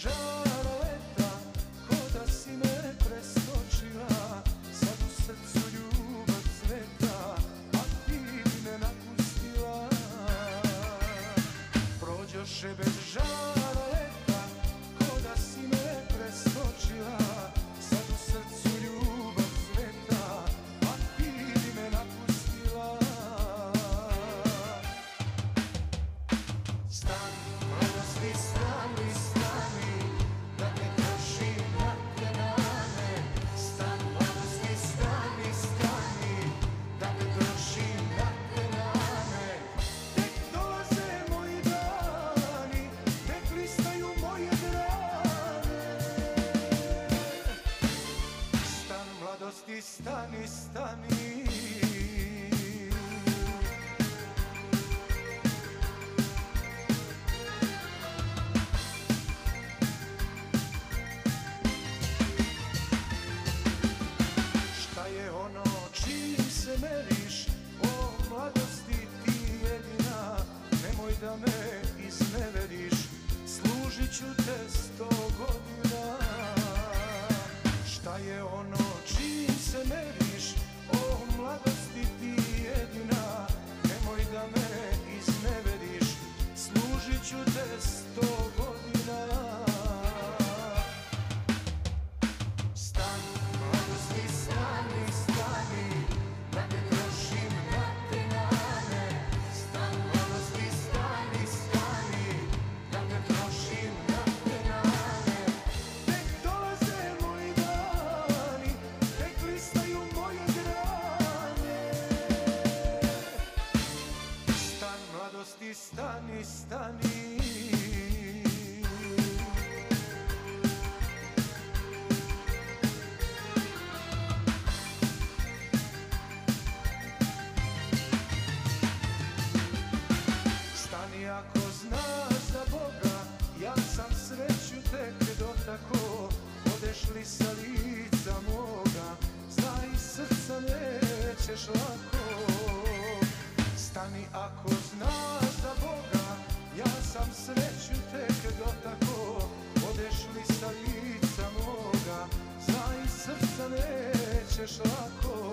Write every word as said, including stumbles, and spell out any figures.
žara leta, ko da si me preskočila. Sad u srcu ljubav cveta, a ti me napustila. Prođoše bez žara leta, ko da si me preskočila. Sad u srcu ljubav cveta, a ti me napustila. Stani, mladosti, stani, stani, da ne trošim na te rane. Stani, mladosti, stani, stani, da ne trošim na te rane. Tek dolaze moji dani, tek listaju moje grane. Stani, mladosti, stani, stani. Šta je ono čim se meriš, o mladosti ti jedina. Nemoj da me izneveriš, služit ću te sto godina. Šta je ono čim se meriš, o mladosti ti jedina. Nemoj da me izneveriš, služit ću te sto godina. Stani, mladosti, stani, stani, da ne trošim na te rane. Stani, mladosti, stani, stani, da ne trošim na te rane. Tek dolaze moji dani, tek listaju moje grane. Stani, mladosti, stani, stani. Stani ako znaš za Boga, ja sam sreću tek dotako. Odeš li sa lica moga, znaj srca nećeš lako. Stani ako znaš za Boga, ja sam sreću tek dotako. Odeš li sa lica moga, znaj srca nećeš lako.